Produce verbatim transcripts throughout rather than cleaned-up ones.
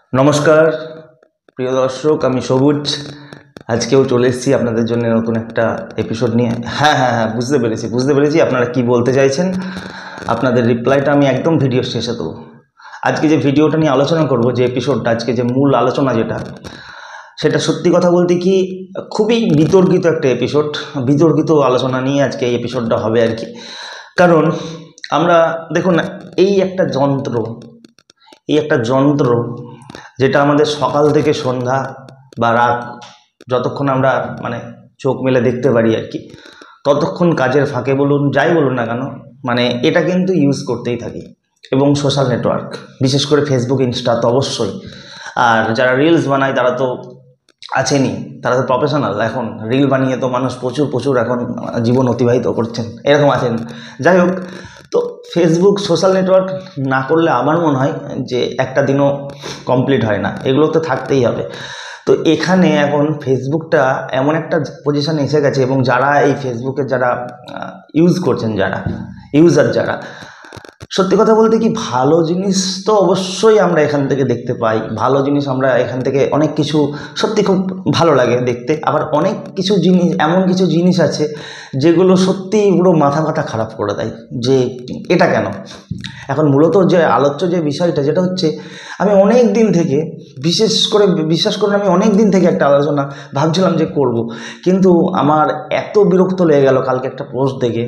নমস্কার প্রিয় দর্শক, আমি সবুজ। আজকেও চলে এসেছি আপনাদের জন্য নতুন একটা এপিসোড নিয়ে। হ্যাঁ হ্যাঁ হ্যাঁ বুঝতে পেরেছি বুঝতে পেরেছি আপনারা কি বলতে চাইছেন। আপনাদের রিপ্লাইটা আমি একদম ভিডিও শেষে দেবো। আজকে যে ভিডিওটা নিয়ে আলোচনা করব, যে এপিসোডটা, আজকে যে মূল আলোচনা যেটা, সেটা সত্যি কথা বলতে কি খুবই বিতর্কিত একটা এপিসোড। বিতর্কিত আলোচনা নিয়ে আজকে এই এপিসোডটা হবে আর কি। কারণ আমরা দেখুন না, এই একটা যন্ত্র এই একটা যন্ত্র যেটা আমাদের সকাল থেকে সন্ধ্যা বা রাত, যতক্ষণ আমরা মানে চোখ মেলে দেখতে পারি আর কি, ততক্ষণ কাজের ফাঁকে বলুন যাই বলুন না কেন, মানে এটা কিন্তু ইউজ করতেই থাকি। এবং সোশ্যাল নেটওয়ার্ক, বিশেষ করে ফেসবুক, ইনস্টা তো অবশ্যই। আর যারা রিলস বানায় তারা তো আছেনই, তারা তো প্রফেশনাল। এখন রিল বানিয়ে তো মানুষ প্রচুর প্রচুর এখন জীবন অতিবাহিত করছেন, এরকম আছেন। যাই হোক, তো ফেসবুক, সোশ্যাল নেটওয়ার্ক না করলে আমার মনে হয় যে একটা দিনও কমপ্লিট হয় না, এগুলো তো থাকতেই হবে। তো এখানে এখন ফেসবুকটা এমন একটা পজিশানে এসে গেছে, এবং যারা এই ফেসবুকে যারা ইউজ করছেন, যারা ইউজার, যারা সত্যি কথা বলতে কি, ভালো জিনিস তো অবশ্যই আমরা এখান থেকে দেখতে পাই। ভালো জিনিস আমরা এখান থেকে অনেক কিছু সত্যি খুব ভালো লাগে দেখতে। আবার অনেক কিছু জিনিস, এমন কিছু জিনিস আছে যেগুলো সত্যি পুরো মাথা মাথা খারাপ করে দেয়, যে এটা কেন। এখন মূলত যে আলোচ্য যে বিষয়টা, যেটা হচ্ছে, আমি অনেক দিন থেকে, বিশেষ করে বিশ্বাস করুন, আমি অনেক দিন থেকে একটা আলোচনা ভাবছিলাম যে করব, কিন্তু আমার এত বিরক্ত লেগে গেল কালকে একটা পোস্ট দেখে,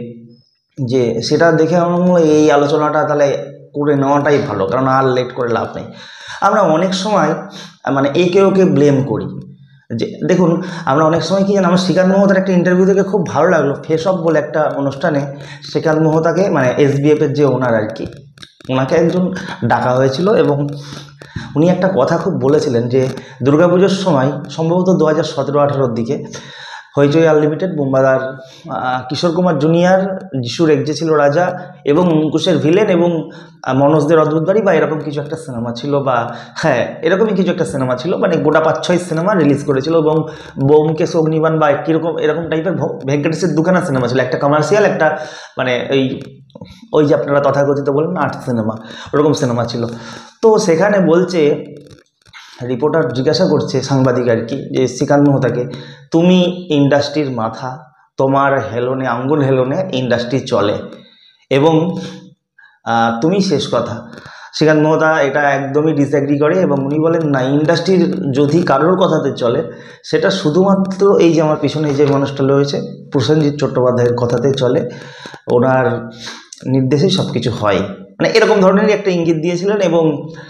যে সেটা দেখে আমার মনে হয় এই আলোচনাটা তাহলে করে নেওয়াটাই ভালো, কারণ আর লেট করে লাভ নেই। আমরা অনেক সময় মানে একে ওকে ব্লেম করি। যে দেখুন, আমরা অনেক সময় কি জানি, আমার শ্রীকান্ত মোহতার একটা ইন্টারভিউ থেকে খুব ভালো লাগলো, ফেস অফ বলে একটা অনুষ্ঠানে শ্রীকান্ত মোহতাকে, মানে এসবিএফের যে ওনার আর কি, ওনাকে একজন ডাকা হয়েছিল, এবং উনি একটা কথা খুব বলেছিলেন যে দুর্গাপুজোর সময়, সম্ভবত দু হাজার সতেরো আঠেরোর দিকে, হইচই আনলিমিটেড, বোম্বাদার, কিশোর কুমার জুনিয়র, যিশুর একজে ছিল রাজা, এবং অঙ্কুশের ভিলেন, এবং মনোজদের অদ্ভুত বাড়ি, বা এরকম কিছু একটা সিনেমা ছিল, বা হ্যাঁ এরকমই কিছু একটা সিনেমা ছিল, মানে গোটা পাঁচ ছয় সিনেমা রিলিজ করেছিল, এবং বোমকেশ অগ্নিবাণ বা কীরকম এরকম টাইপের ভেঙ্কটেশের দুখানা সিনেমা ছিল, একটা কমার্শিয়াল, একটা মানে ওই ওই যে আপনারা তথাকথিত বলেন আর্ট সিনেমা, ওরকম সিনেমা ছিল। তো সেখানে বলছে, রিপোর্টার জিজ্ঞাসা করছে সাংবাদিক আর কি, যে শ্রীকান্ত মোহতাকে, তুমি ইন্ডাস্ট্রির মাথা, তোমার হেলনে, আঙ্গুল হেলনে ইন্ডাস্ট্রি চলে, এবং তুমি শেষ কথা। শ্রীকান্ত মোহতা এটা একদমই ডিসএগ্রি করে, এবং উনি বলেন না, ইন্ডাস্ট্রির যদি কারোর কথাতে চলে, সেটা শুধুমাত্র এই যে আমার পিছনে যে মানুষটা রয়েছে, প্রসেনজিৎ চট্টোপাধ্যায়ের কথাতে চলে, ওনার নির্দেশেই সব কিছু হয়, মানে এরকম ধরনেরই একটা ইঙ্গিত দিয়েছিলেন। এবং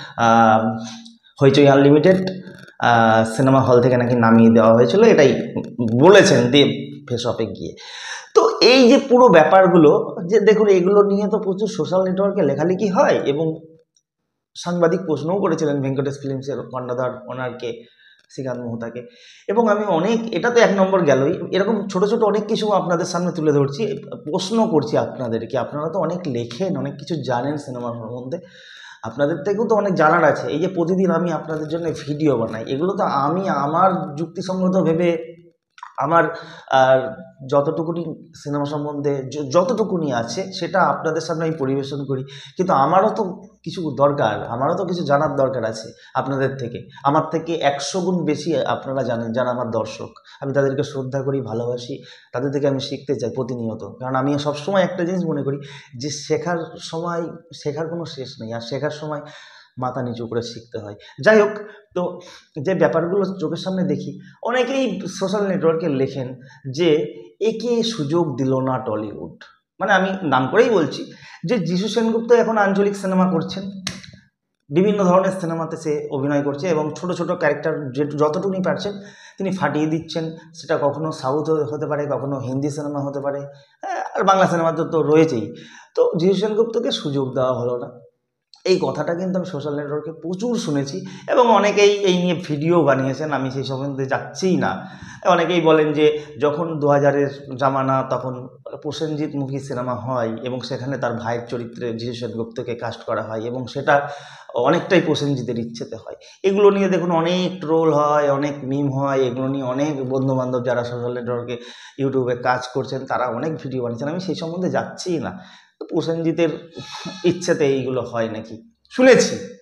হইচই আনলিমিটেড সিনেমা হল থেকে নাকি নামিয়ে দেওয়া হয়েছিল, এটাই বলেছেন দিয়ে ফেস অফে গিয়ে। তো এই যে পুরো ব্যাপারগুলো, যে দেখুন, এগুলো নিয়ে তো প্রচুর সোশ্যাল নেটওয়ার্কে লেখালেখি হয়, এবং সাংবাদিক প্রশ্নও করেছিলেন ভেঙ্কটেশ ফিল্মসের কর্ণধার ওনারকে, শ্রীকান্ত মোহতাকে। এবং আমি অনেক, এটা তো এক নম্বর গেলই, এরকম ছোট ছোট অনেক কিছু আপনাদের সামনে তুলে ধরছি, প্রশ্ন করছি আপনাদেরকে। আপনারা তো অনেক লেখেন, অনেক কিছু জানেন সিনেমার সম্বন্ধে, আপনাদের থেকেও তো অনেক জানার আছে। এই যে প্রতিদিন আমি আপনাদের জন্য ভিডিও বানাই, এগুলো তো আমি আমার যুক্তিসঙ্গত ভেবে, আমার আর যতটুকুনি সিনেমা সম্বন্ধে যতটুকুনি আছে সেটা আপনাদের সামনে আমি পরিবেশন করি। কিন্তু আমারও তো কিছু দরকার, আমারও তো কিছু জানার দরকার আছে আপনাদের থেকে। আমার থেকে একশো গুণ বেশি আপনারা জানেন, যারা আমার দর্শক, আমি তাদেরকে শ্রদ্ধা করি, ভালোবাসি, তাদের থেকে আমি শিখতে চাই প্রতিনিয়ত। কারণ আমি সবসময় একটা জিনিস মনে করি, যে শেখার সময়, শেখার কোনো শেষ নেই, আর শেখার সময় মাথা নিচু করে শিখতে হয়। যাই হোক, তো যে ব্যাপারগুলো চোখের সামনে দেখি, অনেকেই সোশ্যাল নেটওয়ার্কে লেখেন যে একে সুযোগ দিল না টলিউড। মানে আমি নাম করেই বলছি, যে যিশু সেনগুপ্ত এখন আঞ্চলিক সিনেমা করছেন, বিভিন্ন ধরনের সিনেমাতে সে অভিনয় করছে, এবং ছোট ছোট ক্যারেক্টার যে যতটুকুনি পারছেন তিনি ফাটিয়ে দিচ্ছেন। সেটা কখনো সাউথ হতে পারে, কখনো হিন্দি সিনেমা হতে পারে, আর বাংলা সিনেমাতে তো রয়েছেই। তো যিশু সেনগুপ্তকে সুযোগ দেওয়া হলো না, এই কথাটা কিন্তু আমি সোশ্যাল নেটওয়ার্কে প্রচুর শুনেছি, এবং অনেকেই এই নিয়ে ভিডিও বানিয়েছেন, আমি সেই সম্বন্ধে যাচ্ছিই না। অনেকেই বলেন যে যখন দু হাজারের জামানা, তখন প্রসেনজিৎ মুখী সিনেমা হয়, এবং সেখানে তার ভাইয়ের চরিত্রে যিশু সেনগুপ্তকে কাস্ট করা হয়, এবং সেটা অনেকটাই প্রসেনজিতের ইচ্ছেতে হয়। এগুলো নিয়ে দেখুন অনেক ট্রোল হয়, অনেক মিম হয়, এগুলো নিয়ে অনেক বন্ধুবান্ধব যারা সোশ্যাল নেটওয়ার্কে ইউটিউবে কাজ করছেন, তারা অনেক ভিডিও বানিয়েছেন, আমি সেই সম্বন্ধে যাচ্ছিই না। তো প্রসেনজিতের ইচ্ছেতে এইগুলো হয় নাকি শুনেছি,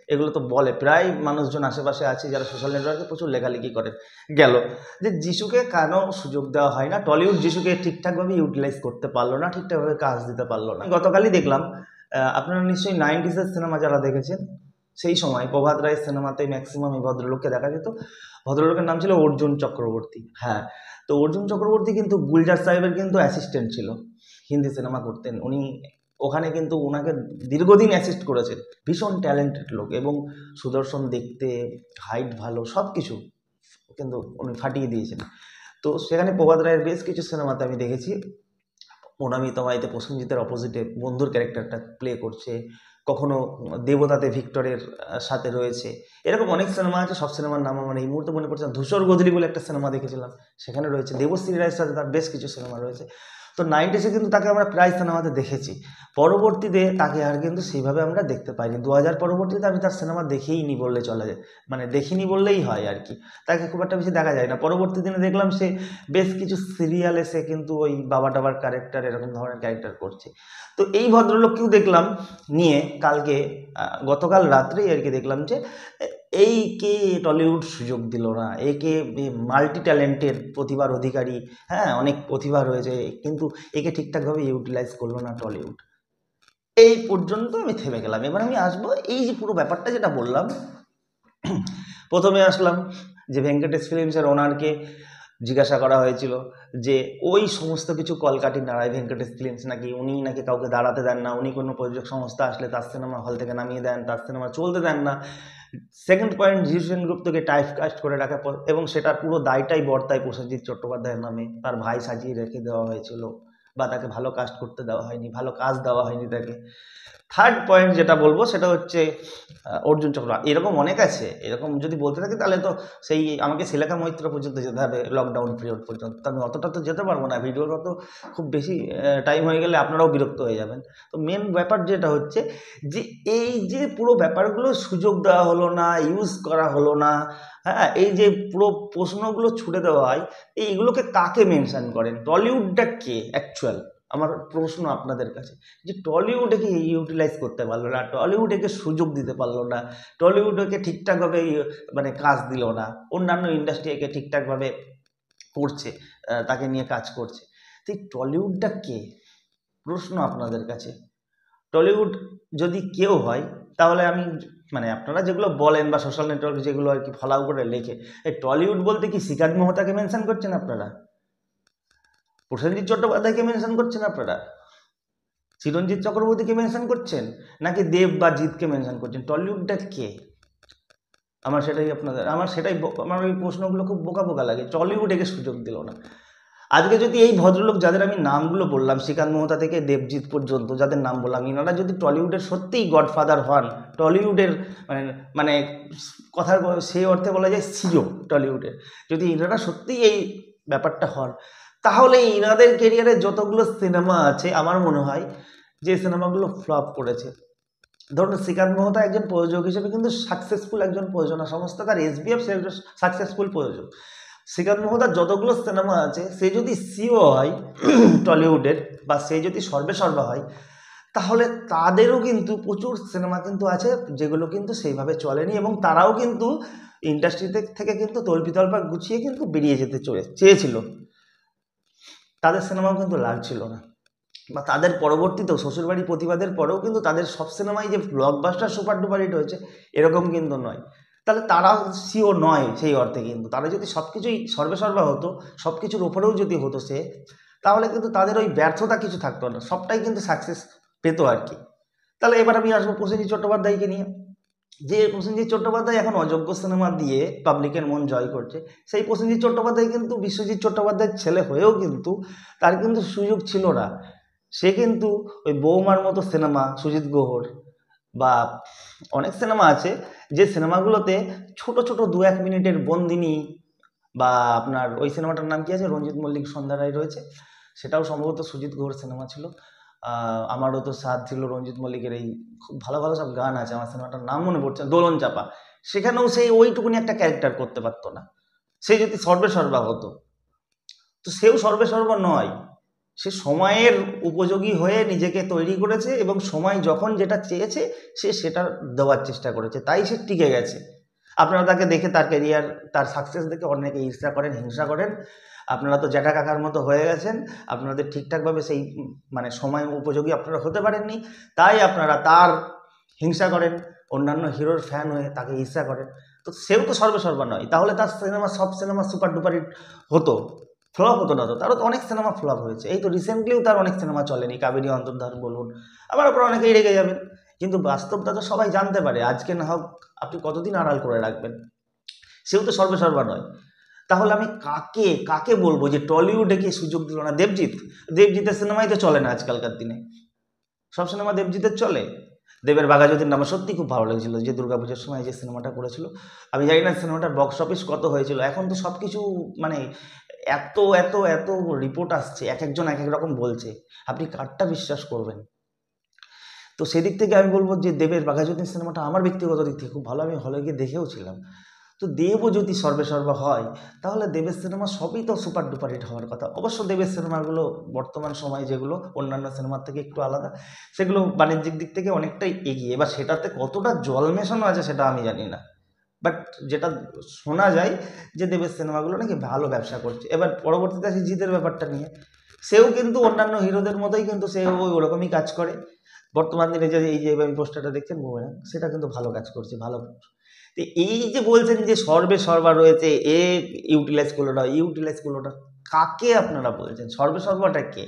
এগুলো তো বলে প্রায় মানুষজন আশেপাশে আছে যারা সোশ্যাল নেটওয়ার্কে প্রচুর লেখালেখি করেন। গেল যে যিশুকে কেন সুযোগ দেওয়া হয় না, টলিউড যিশুকে ঠিকঠাকভাবে ইউটিলাইজ করতে পারলো না, ঠিকঠাকভাবে কাজ দিতে পারলো না। গতকালই দেখলাম, আপনারা নিশ্চয়ই নাইনটিসের সিনেমা যারা দেখেছেন, সেই সময় প্রভাত রায়ের সিনেমাতে ম্যাক্সিমাম এই ভদ্রলোককে দেখা যেত। ভদ্রলোকের নাম ছিল অর্জুন চক্রবর্তী। হ্যাঁ, তো অর্জুন চক্রবর্তী কিন্তু গুলজার সাহেবের কিন্তু অ্যাসিস্ট্যান্ট ছিল, হিন্দি সিনেমা করতেন উনি, ওখানে কিন্তু ওনাকে দীর্ঘদিন অ্যাসিস্ট করেছেন। ভীষণ ট্যালেন্টেড লোক এবং সুদর্শন দেখতে, হাইট ভালো, সব কিছু কিন্তু উনি ফাটিয়ে দিয়েছেন। তো সেখানে প্রভাত রায়ের বেশ কিছু সিনেমাতে আমি দেখেছি ওনামি তোমাইতে প্রসেনজিতের অপোজিটে বন্ধুর ক্যারেক্টারটা প্লে করছে, কখনো দেবতাতে ভিক্টরের সাথে রয়েছে, এরকম অনেক সিনেমা আছে। সব সিনেমার নাম আমার এই মুহূর্তে মনে পড়ছে না। ধূসর গধূলি বলে একটা সিনেমা দেখেছিলাম, সেখানে রয়েছে। দেবশ্রী রায়ের সাথে তার বেশ কিছু সিনেমা রয়েছে। তো নাইনটিসে কিন্তু তাকে আমরা প্রায় সিনেমাতে দেখেছি। পরবর্তীতে তাকে আর কিন্তু সেইভাবে আমরা দেখতে পাইনি। দু হাজার পরবর্তীতে আমি তার সিনেমা দেখেই নি বললে চলা যায়, মানে দেখিনি বললেই হয় আর কি। তাকে খুব একটা বেশি দেখা যায় না। পরবর্তী দিনে দেখলাম সে বেশ কিছু সিরিয়ালে সে কিন্তু ওই বাবা টাবার ক্যারেক্টার, এরকম ধরনের ক্যারেক্টার করছে। তো এই ভদ্রলোককেও দেখলাম নিয়ে কালকে, গতকাল রাত্রেই আর কি দেখলাম যে এইকে টলিউড সুযোগ দিল না, একে মাল্টি ট্যালেন্টেড প্রতিভার অধিকারী, হ্যাঁ অনেক প্রতিভা রয়েছে, কিন্তু একে ঠিকঠাকভাবে ইউটিলাইজ করলো না টলিউড। এই পর্যন্ত আমি থেমে গেলাম। এবার আমি আসবো এই যে পুরো ব্যাপারটা যেটা বললাম, প্রথমে আসলাম যে ভেঙ্কটেশ ফিল্মসের ওনারকে জিজ্ঞাসা করা হয়েছিল যে ওই সমস্ত কিছু কলকাঠি নাড়ায় ভেঙ্কটেশ ফিল্মস, নাকি উনি নাকি কাউকে দাঁড়াতে দেন না, উনি কোনো প্রযোজক সংস্থা আসলে তার সিনেমা হল থেকে নামিয়ে দেন, তার সিনেমা চলতে দেন না। সেকেন্ড পয়েন্ট, জিতু সেনগুপ্তকে টাইপ কাস্ট করে রাখা, এবং সেটার পুরো দায়টাই বর্তায় প্রসেনজিৎ চট্টোপাধ্যায়ের নামে। তার ভাই সাজিয়ে রেখে দেওয়া হয়েছিল, বা তাকে ভালো কাস্ট করতে দেওয়া হয়নি, ভালো কাজ দেওয়া হয়নি তাকে। থার্ড পয়েন্ট যেটা বলবো সেটা হচ্ছে অর্জুন চক্র। এরকম অনেক আছে, এরকম যদি বলতে থাকি তাহলে তো সেই আমাকে শিলাকা মৈত্র পর্যন্ত যেতে হবে, লকডাউন পিরিয়ড পর্যন্ত। আমি অতটা তো যেতে পারবো না, ভিডিওর অত খুব বেশি টাইম হয়ে গেলে আপনারাও বিরক্ত হয়ে যাবেন। তো মেন ব্যাপার যেটা হচ্ছে যে এই যে পুরো ব্যাপারগুলো সুযোগ দেওয়া হলো না, ইউজ করা হলো না, হ্যাঁ এই যে পুরো প্রশ্নগুলো ছুড়ে দেওয়া হয়, এইগুলোকে কাকে মেনশন করেন? টলিউডটা কে অ্যাকচুয়াল? আমার প্রশ্ন আপনাদের কাছে, যে টলিউড একে ইউটিলাইজ করতে পারলো না, টলিউড একে সুযোগ দিতে পারলো না, টলিউড একে ঠিকঠাকভাবে মানে কাজ দিল না, অন্যান্য ইন্ডাস্ট্রি একে ঠিকঠাকভাবে করছে, তাকে নিয়ে কাজ করছে। তো এই টলিউডটা কে? প্রশ্ন আপনাদের কাছে। টলিউড যদি কেউ হয় তাহলে আমি মানে আপনারা যেগুলো বলেন বা সোশ্যাল নেটওয়ার্ক যেগুলো আর কি ফলো করে লেখে, এই টলিউড বলতে কি শ্রীকান্ত মোহতাকে মেনশন করছেন আপনারা? প্রসেনজিৎ চট্টোপাধ্যায়কে মেনশন করছেন আপনারা? চিরঞ্জিত চক্রবর্তীকে মেনশন করছেন, নাকি দেব বা জিৎকে মেনশন করছেন? টলিউডটা কে? আমার সেটাই আপনাদের আমার সেটাই আমার ওই প্রশ্নগুলো খুব বোকা বোকা লাগে। টলিউড একে সুযোগ দিল না। আজকে যদি এই ভদ্রলোক যাদের আমি নামগুলো বললাম, শ্রীকান্ত মোহতা থেকে দেবজিৎ পর্যন্ত যাদের নাম বললাম, ইনারা যদি টলিউডের সত্যিই গডফাদার হন, টলিউডের মানে মানে কথার সেই অর্থে বলা যায় সিও টলিউডের, যদি ইনারা সত্যিই এই ব্যাপারটা হন, তাহলে ইনাদের কেরিয়ারে যতগুলো সিনেমা আছে আমার মনে হয় যে সিনেমাগুলো ফ্লপ করেছে, ধরুন শ্রীকান্ত মোহতা একজন প্রযোজক হিসেবে কিন্তু সাকসেসফুল একজন প্রযোজনা সংস্থা, তার এসবিএফ সে একজন সাকসেসফুল প্রযোজক। শ্রীকান্ত মোহতার যতগুলো সিনেমা আছে সে যদি সিও হয় টলিউডের, বা সে যদি সর্বে সর্বা হয়, তাহলে তাদেরও কিন্তু প্রচুর সিনেমা কিন্তু আছে যেগুলো কিন্তু সেইভাবে চলেনি, এবং তারাও কিন্তু ইন্ডাস্ট্রিতে থেকে কিন্তু তল্পিতল্পা গুছিয়ে কিন্তু বেরিয়ে যেতে চলে চেয়েছিল, তাদের সিনেমাও কিন্তু লাগছিল না। বা তাদের পরবর্তীতেও শ্বশুরবাড়ি প্রতিবাদের পরেও কিন্তু তাদের সব সিনেমাই যে ব্লকবাস্টার সুপার ডুপার হিট হয়েছে এরকম কিন্তু নয়। তাহলে তারা সিও নয় সেই অর্থে, কিন্তু তারা যদি সব কিছুই সর্বেসর্বা হতো, সব কিছুর ওপরেও যদি হতো সে, তাহলে কিন্তু তাদের ওই ব্যর্থতা কিছু থাকতো না, সবটাই কিন্তু সাকসেস পেতো আর কি। তাহলে এবার আমি আসবো প্রসেনজিৎ চট্টোপাধ্যায়কে নিয়ে, যে প্রসেনজিৎ চট্টোপাধ্যায় এখন অযোগ্য সিনেমা দিয়ে পাবলিকের মন জয় করছে, সেই প্রসেনজিৎ চট্টোপাধ্যায় কিন্তু বিশ্বজিৎ চট্টোপাধ্যায়ের ছেলে হয়েও কিন্তু তার কিন্তু সুযোগ ছিল না। সে কিন্তু ওই বৌমার মতো সিনেমা, সুজিত গুহর বা অনেক সিনেমা আছে যে সিনেমাগুলোতে ছোট ছোট দু এক মিনিটের বন্দিনী, বা আপনার ওই সিনেমাটার নাম কি আছে, রঞ্জিত মল্লিক সন্ধ্যা রায় রয়েছে, সেটাও সম্ভবত সুজিত গুহর সিনেমা ছিল। আমারও তো সাথ ছিল রঞ্জিত মল্লিকের, এই খুব ভালো ভালো সব গান আছে, আমার সিনেমাটার নাম মনে পড়ছে, দোলন চাপা। সেখানেও সেই ওইটুকুনি একটা ক্যারেক্টার করতে পারতো না, সে যদি সর্বে সর্বা হতো। তো সেও সর্বে সর্বা নয়, সে সময়ের উপযোগী হয়ে নিজেকে তৈরি করেছে এবং সময় যখন যেটা চেয়েছে সে সেটা দেওয়ার চেষ্টা করেছে, তাই সে টিকে গেছে। আপনারা তাকে দেখে, তার ক্যারিয়ার, তার সাকসেস দেখে অনেকে ঈর্ষা করেন, হিংসা করেন। আপনারা তো জ্যাঠা কাকার মতো হয়ে গেছেন, আপনাদের ঠিকঠাকভাবে সেই মানে সময় উপযোগী আপনারা হতে পারেননি, তাই আপনারা তার হিংসা করেন, অন্যান্য হিরোর ফ্যান হয়ে তাকে ঈর্ষা করেন। তো সেও তো সর্বসর্বা নয়, তাহলে তার সিনেমা, সব সিনেমা সুপার ডুপার হিট হতো, ফ্লপ হতো না তো? তারও তো অনেক সিনেমা ফ্লপ হয়েছে, এই তো রিসেন্টলিও তার অনেক সিনেমা চলেনি, কাবেরী অন্তর্ধান বলুন, আবার ওপর অনেকেই রেগে যাবেন, কিন্তু বাস্তবটা তো সবাই জানতে পারে। আজকে না হোক আপনি কতদিন আড়াল করে রাখবেন, সেও তো সর্বসর্বা নয়। তাহলে আমি কাকে কাকে বলবো যে টলিউডে কে সুযোগ দিল না? দেবজিৎ, দেবজিতের সিনেমাই তো চলে না আজকালকার দিনে, সব সিনেমা দেবজিতের চলে। দেবের বাঘাযতীন আমার সত্যি খুব ভালো লেগেছিল, যে দুর্গাপুজোর সময় যে সিনেমাটা করেছিল। আমি জানি না সিনেমাটার বক্স অফিস কত হয়েছিল, এখন তো সব কিছু মানে এত এত এত রিপোর্ট আসছে, এক একজন এক এক রকম বলছে, আপনি কারটা বিশ্বাস করবেন? তো সেদিক থেকে আমি বলবো যে দেবের বাঘাযতীন সিনেমাটা আমার ব্যক্তিগত দিক থেকে খুব ভালো, আমি হলে গিয়ে দেখেও ছিলাম। তো দেবও যদি সর্বে সর্বা হয়, তাহলে দেবের সিনেমা সবই তো সুপার ডুপার হিট হওয়ার কথা। অবশ্য দেবের সিনেমাগুলো বর্তমান সময়ে যেগুলো অন্যান্য সিনেমার থেকে একটু আলাদা, সেগুলো বাণিজ্যিক দিক থেকে অনেকটাই এগিয়ে। এবার সেটাতে কতটা জল মেশানো আছে সেটা আমি জানি না, বাট যেটা শোনা যায় যে দেবের সিনেমাগুলো নাকি ভালো ব্যবসা করছে। এবার পরবর্তীতে আসি জিতের ব্যাপারটা নিয়ে, সেও কিন্তু অন্যান্য হিরোদের মতোই কিন্তু সেও ওই ওরকমই কাজ করে। বর্তমান দিনে যে এই যে আমি পোস্টারটা দেখছেন বুমেরাং, সেটা কিন্তু ভালো কাজ করছে, ভালো। তো এই যে বলছেন যে সর্বে সর্বা রয়েছে, এ ইউটিলাইজ করলো না, ইউটিলাইজ করলো না, কাকে আপনারা বলছেন? সর্বে সর্বাটা কে?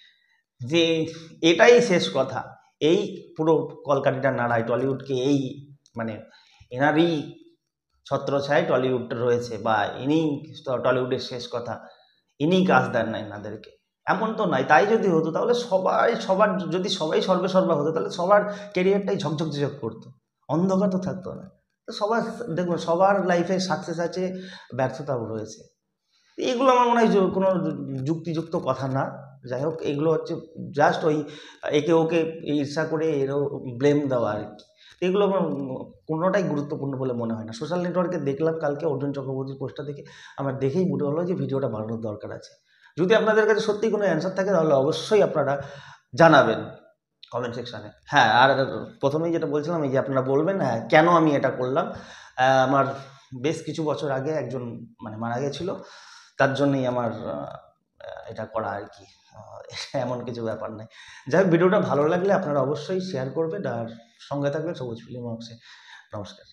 যে এটাই শেষ কথা, এই পুরো কলকাঠিটা নাড়ায় টলিউডকে, এই মানে এনারই ছত্রছায়ায় টলিউড রয়েছে, বা ইনি টলিউডের শেষ কথা, ইনি কাজ দেন না এনাদেরকে, এমন তো নয়। তাই যদি হতো তাহলে সবাই সবার, যদি সবাই সর্বে সর্বা হতো তাহলে সবার ক্যারিয়ারটাই ঝকঝক ঝকঝক করতো, অন্ধকার তো থাকতো না। তো সবার, দেখুন সবার লাইফে সাকসেস আছে, ব্যর্থতাও রয়েছে। এগুলো আমার মনে হয় যে কোনো যুক্তিযুক্ত কথা না। যাই হোক, এগুলো হচ্ছে জাস্ট ওই একে ওকে ঈর্ষা করে এরও ব্লেম দেওয়া আর কি। এগুলো আমার কোনোটাই গুরুত্বপূর্ণ বলে মনে হয় না। সোশ্যাল নেটওয়ার্কে দেখলাম কালকে অর্জুন চক্রবর্তীর পোস্টটা দেখে আমার দেখেই মনে হলো যে ভিডিওটা বানানোর দরকার আছে। যদি আপনাদের কাছে সত্যি কোনো অ্যান্সার থাকে তাহলে অবশ্যই আপনারা জানাবেন কমেন্ট সেকশানে। হ্যাঁ, আর প্রথমেই যেটা বলছিলাম, এই যে আপনারা বলবেন হ্যাঁ কেন আমি এটা করলাম। আমার বেশ কিছু বছর আগে একজন মানে মারা গেছিলো, তার জন্যই আমার এটা করা আর কি, এমন কিছু ব্যাপার নেই। যাই হোক, ভিডিওটা ভালো লাগলে আপনারা অবশ্যই শেয়ার করবেন আর সঙ্গে থাকবেন সবুজ ফিল্ম হাউসে। নমস্কার।